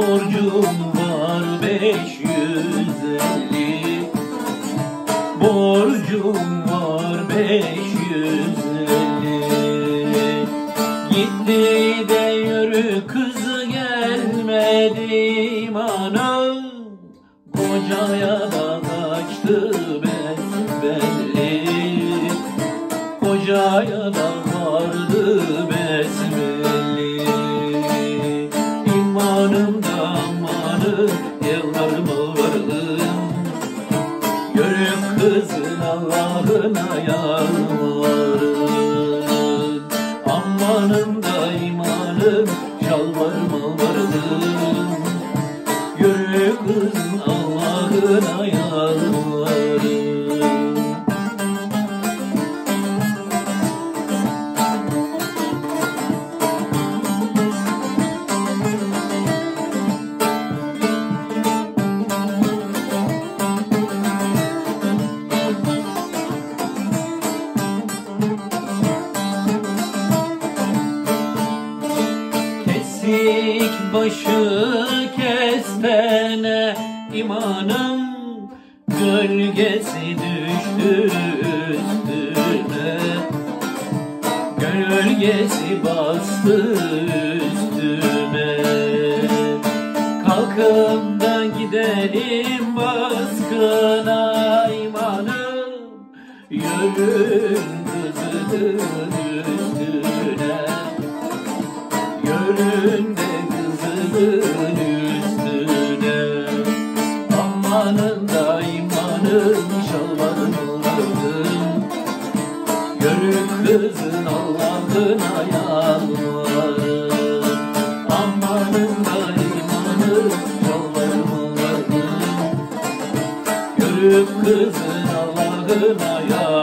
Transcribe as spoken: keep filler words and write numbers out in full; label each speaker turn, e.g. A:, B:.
A: borcum var beş yüz elli, borcum var beş yüz elli. Gitti de yürü kızı gelmedi imanım, kocaya da kaçtı besbelli, kocaya da vardı besbelli. İmanım da amanım, yıllarımı varım, yürü kızın Allah'ına yalvarın. Amanım da imanım, şalvarıma vardım, yürü kızın Allah'ına yalvarın. Kesik başı kestene imanım, gölgesi düştü üstüne, gölgesi bastı üstüme. Kalkıp da gidelim baskına imanım, yürün kızının üstüne, yürün de kızının üstüne. Amanın da imanın, şalvarını vardım, yürü kızın Allah'ına yalvarın. Amanın da imanın, şalvarını vardım, yürü kızın Allah'ına yalvarın.